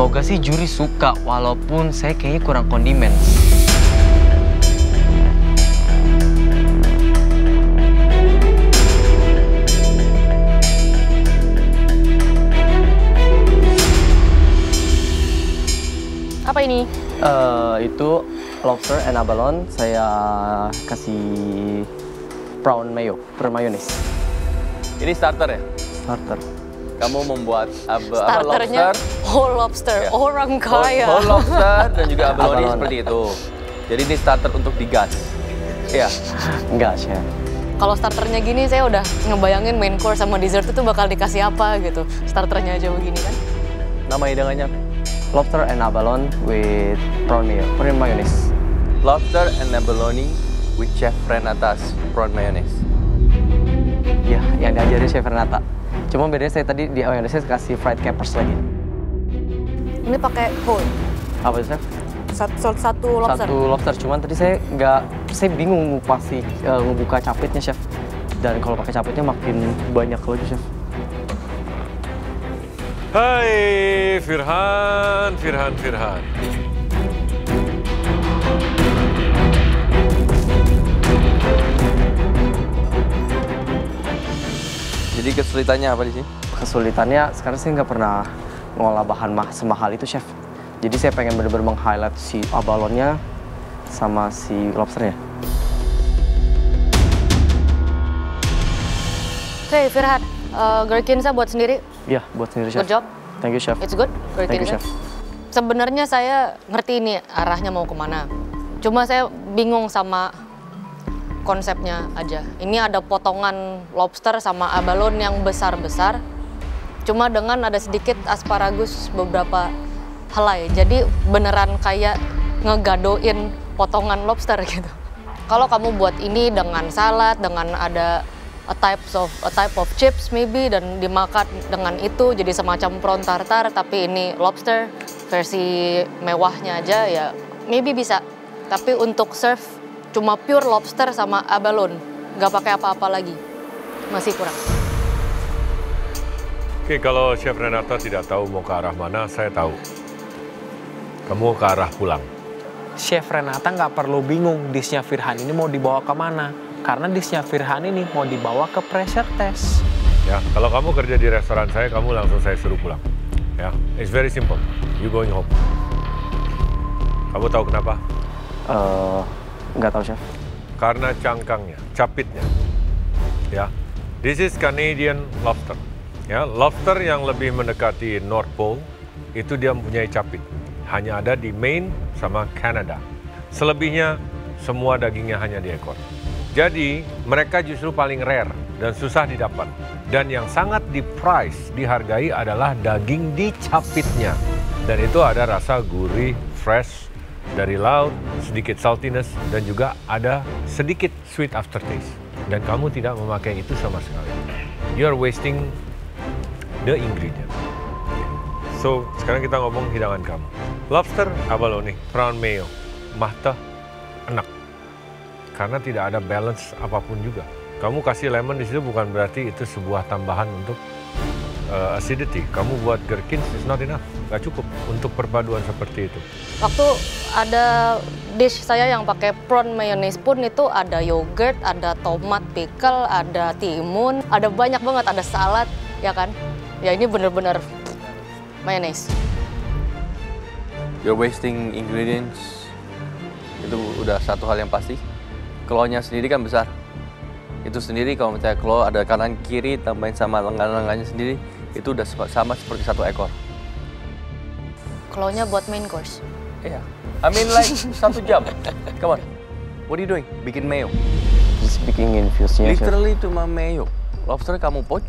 Semoga sih juri suka, walaupun saya kayaknya kurang kondimen. Apa ini? Itu lobster and abalone, saya kasih prawn mayo, prawn mayonnaise. Ini starter ya? Starter. Kamu membuat Starternya lobster, whole lobster, Ya. orang kaya. whole lobster dan juga abalone Abalone. seperti itu. Jadi ini starter untuk digas. Iya. Enggak, chef. Kalau starternya gini saya udah ngebayangin main course sama dessert itu bakal dikasih apa gitu. Starternya aja begini kan. Nama hidangannya Lobster and abalone with prawn mayo, prawn mayonnaise. lobster and abalone with Chef Renata's prawn mayonnaise. Ya, yang diajarin Chef Renata. Cuma bedanya saya tadi di mayonnaise saya kasih fried capers lagi. Ini pakai whole. Apa itu, Chef? Satu lobster. Satu lobster, cuman tadi saya bingung pasti ngebuka capitnya, Chef. Dan kalau pakai capitnya makin banyak lagi, Chef. Hai, Firhan. Jadi kesulitannya apa di sini? Kesulitannya sekarang saya nggak pernah ngolah bahan semahal itu, Chef. Jadi saya pengen bener-bener meng-highlight si abalonnya sama si lobsternya. Oke, Firhan, gherkinsa buat sendiri. Iya, buat sendiri, Chef. Good job. Thank you, Chef. It's good, Thank you, gherkinsa. Chef. Sebenarnya saya ngerti ini arahnya mau kemana. Cuma saya bingung sama konsepnya aja. Ini ada potongan lobster sama abalone yang besar-besar. Cuma dengan ada sedikit asparagus beberapa helai. Jadi beneran kayak ngegadoin potongan lobster gitu. Kalau kamu buat ini dengan salad, dengan ada a type of chips maybe, dan dimakan dengan itu jadi semacam prawn tartar, tapi ini lobster versi mewahnya aja ya maybe bisa. Tapi untuk serve cuma pure lobster sama abalone, nggak pakai apa-apa lagi, masih kurang. Oke, kalau Chef Renata tidak tahu mau ke arah mana, saya tahu. Kamu ke arah pulang. Chef Renata nggak perlu bingung dishnya Firhan ini mau dibawa kemana. Karena dishnya Firhan ini mau dibawa ke pressure test. Ya, kalau kamu kerja di restoran saya, kamu langsung saya suruh pulang. Ya, it's very simple. You going home. Kamu tahu kenapa? Nggak tahu, Chef. Karena cangkangnya, capitnya. Ya, this is Canadian lobster. Ya, lobster yang lebih mendekati North Pole itu dia mempunyai capit. Hanya ada di Maine sama Canada. Selebihnya semua dagingnya hanya di ekor. Jadi mereka justru paling rare dan susah didapat. Dan yang sangat di-price, dihargai adalah daging di capitnya. Dan itu ada rasa gurih, fresh dari laut, sedikit saltiness, dan juga ada sedikit sweet aftertaste. Dan kamu tidak memakai itu sama sekali. You're wasting the ingredient. So, sekarang kita ngomong hidangan kamu. Lobster, abalone, prawn mayo, mahta, enak. Karena tidak ada balance apapun juga. Kamu kasih lemon di situ bukan berarti itu sebuah tambahan untuk acidity. Kamu buat gherkins is not enough, nggak cukup untuk perpaduan seperti itu. Waktu ada dish saya yang pakai prawn mayonnaise pun itu ada yogurt, ada tomat pickle, ada timun, ada banyak banget, ada salad, ya kan? Ya ini bener-bener mayonnaise. You're wasting ingredients. Itu udah satu hal yang pasti. Claw-nya sendiri kan besar. Itu sendiri kalau misalnya claw ada kanan kiri tambahin sama lengan-lengannya sendiri, itu udah sama seperti satu ekor. Claw-nya buat main course. Iya. I mean like 1 jam. Come on. What are you doing? Bikin mayo. Just bikin infusenya, Chef. Literally cuma mayo. Lobster kamu poach.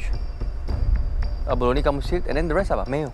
Abalone kamu seared, and then the rest apa? Mayo.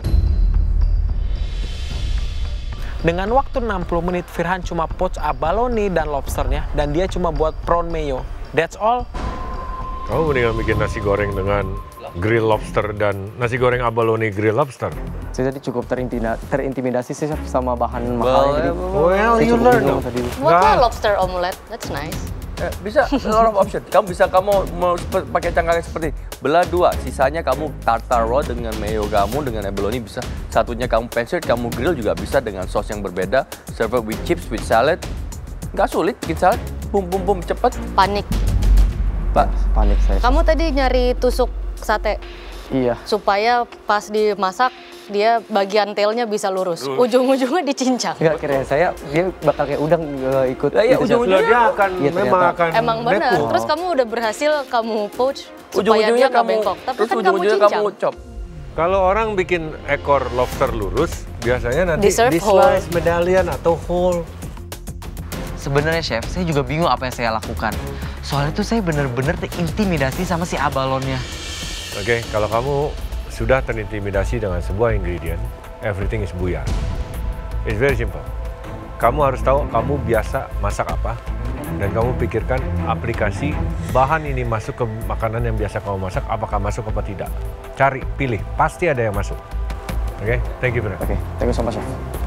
Dengan waktu 60 menit, Firhan cuma poach abalone dan lobsternya, dan dia cuma buat prawn mayo. That's all. Kamu mendingan bikin nasi goreng dengan grill lobster dan nasi goreng abalone grill lobster. Saya tadi cukup terintimidasi sih, Chef, sama bahan mahal. Jadi Well, saya you cukup learn bingung dong. tadi. Buatlah lobster omelette, that's nice. Bisa, a lot of option. Kamu mau pakai cangkangnya seperti belah dua, sisanya kamu tartar raw dengan mayo kamu, dengan abalone bisa. Satunya kamu pan-seared, kamu grill juga bisa dengan saus yang berbeda. Serve with chips, with salad. Nggak sulit bikin salad, bum, cepet. Panik. Pak, Panik saya. Kamu tadi nyari tusuk sate Iya. supaya pas dimasak dia bagian tailnya bisa lurus. Ujung-ujungnya dicincang. Enggak, kira saya dia bakal kayak udang ikut. Lah, iya, gitu, Chef. ujung-ujungnya Dia akan Iya, memang ternyata. akan Emang benar. network. Terus kamu udah berhasil kamu poach supaya ujung-ujungnya dia nggak kamu, bengkok. Tapi terus kan kamu ujung-ujungnya cincang. kamu chop. Kalau orang bikin ekor lobster lurus, biasanya nanti Di-serve di-slice medallion atau whole. Sebenarnya chef, saya juga bingung apa yang saya lakukan. Soalnya itu saya bener-bener terintimidasi sama si abalonnya. Oke, kalau kamu sudah terintimidasi dengan sebuah ingredient, everything is buyar. It's very simple. Kamu harus tahu kamu biasa masak apa, dan kamu pikirkan aplikasi bahan ini masuk ke makanan yang biasa kamu masak, apakah masuk apa tidak. Cari, pilih, pasti ada yang masuk. Oke, thank you, Bro. Oke, thank you so much, Chef.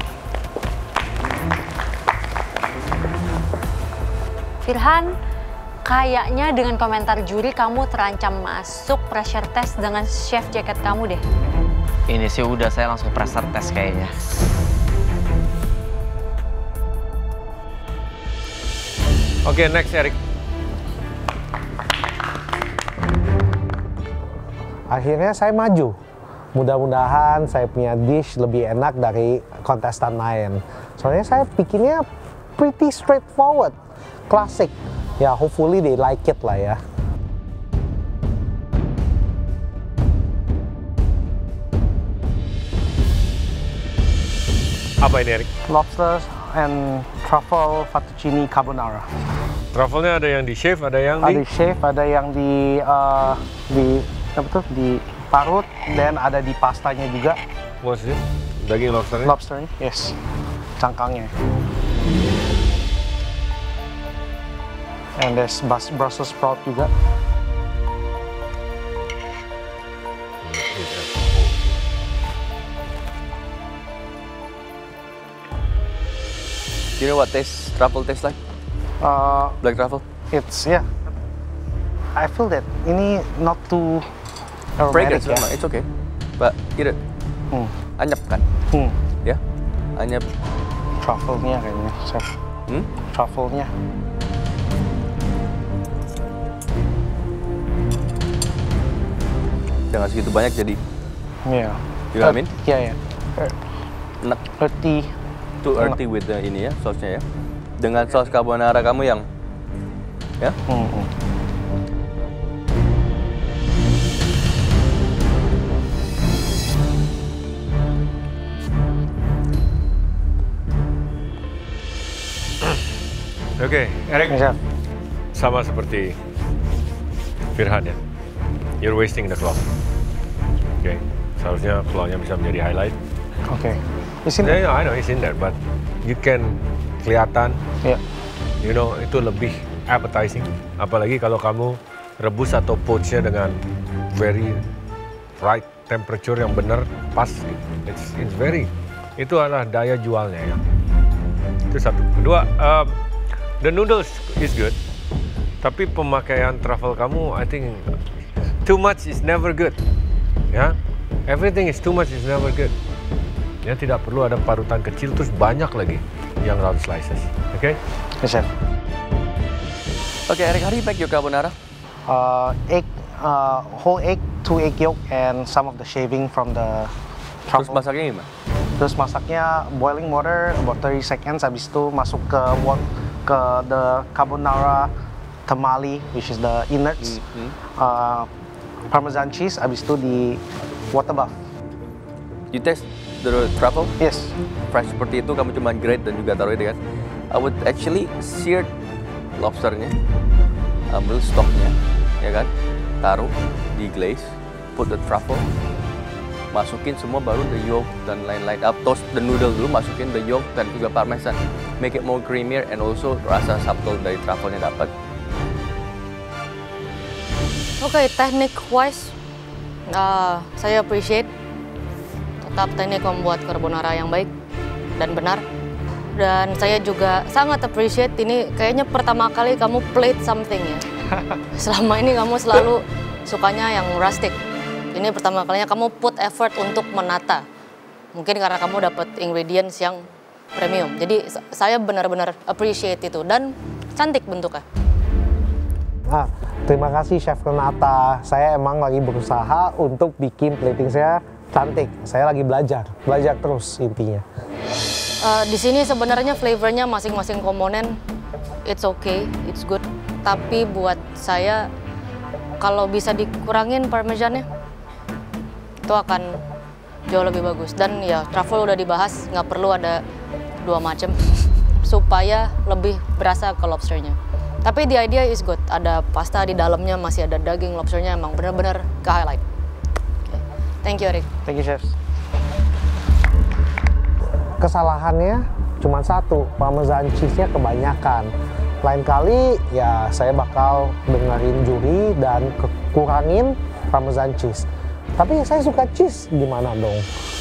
Firhan, kayaknya dengan komentar juri kamu terancam masuk pressure test dengan chef jacket kamu deh. Ini sih udah saya langsung pressure test kayaknya. Oke, next, Eric. Akhirnya saya maju. Mudah-mudahan saya punya dish lebih enak dari kontestan lain. Soalnya saya bikinnya pretty straightforward, klasik. Ya, hopefully they like it lah ya. Apa ini, Eric? Lobster and truffle fettuccine carbonara. Truffle-nya ada yang di shave, ada yang Ada di... di chef, ada yang di apa tuh, di parut, dan ada di pastanya juga. What's this? Daging lobsternya? Lobsternya, yes, cangkangnya. And there's Brussels sprout juga. Do you know what truffle tastes like? Black truffle? It's I feel that ini not too Fragrance aromatic ya. memang, it's okay. But eat it. Anyep kan? Ya, anyep. Truffle-nya kayaknya, chef. Truffle-nya. Jangan segitu banyak jadi Iya. You know what I mean? Iya, iya. enak. Earthy. Too earthy with the ini ya, sausnya ya. Dengan saus carbonara kamu yang ya. Oke, Eric. Chef. Sama seperti Firhan ya. You're wasting the claw. Oke, seharusnya claw-nya bisa menjadi highlight. Oke. Di sini. Yeah, I know it's in there, but you can kelihatan, Iya. you know, itu lebih appetizing. Apalagi kalau kamu rebus atau poach-nya dengan very right temperature yang benar, pas. It's very, itu adalah daya jualnya ya. Itu satu. Kedua, the noodles is good, tapi pemakaian truffle kamu, I think too much is never good. Ya, everything is too much is never good. Ya, tidak perlu ada parutan kecil terus banyak lagi yang round slices. Oke? Yes, chef. Oke, Eric, how do you make your carbonara? Egg, whole egg, 2 egg yolk, and some of the shaving from the Terus truffle. masaknya gimana? Terus masaknya boiling water about 30 seconds, habis itu masuk ke the carbonara tamale, which is the innards, parmesan cheese, habis itu di water bath. You taste the truffle? Yes. Fresh seperti itu, kamu cuma grate dan juga taruh itu kan? I would actually seared lobsternya, ambil stoknya, ya kan? Taruh di glaze, put the truffle, masukin semua baru the yolk dan lain-lain. Toast the noodle dulu, masukin the yolk dan juga parmesan. Make it more creamier and also rasa subtle dari truffle-nya dapat. Oke, teknik wise, saya appreciate tetap teknik membuat carbonara yang baik dan benar. Dan saya juga sangat appreciate ini, kayaknya pertama kali kamu plate something ya. Selama ini kamu selalu sukanya yang rustic. Ini pertama kalinya kamu put effort untuk menata. Mungkin karena kamu dapat ingredients yang premium. Jadi saya benar-benar appreciate itu dan cantik bentuknya. Nah, terima kasih Chef Renata. Saya emang lagi berusaha untuk bikin plating saya cantik. Saya lagi belajar terus intinya. Di sini sebenarnya flavornya masing-masing komponen, it's okay, it's good. Tapi buat saya, kalau bisa dikurangin parmesannya, itu akan jauh lebih bagus. Dan ya, truffle udah dibahas, nggak perlu ada 2 macam, supaya lebih berasa ke lobsternya. Tapi the idea is good, ada pasta di dalamnya, masih ada daging lobsternya, emang bener-bener ke-highlight. Okay. Thank you, Eric. Thank you, Chef. Kesalahannya cuma satu, parmesan cheese-nya kebanyakan. Lain kali ya saya bakal dengerin juri dan kurangin parmesan cheese. Tapi saya suka cheese, gimana dong?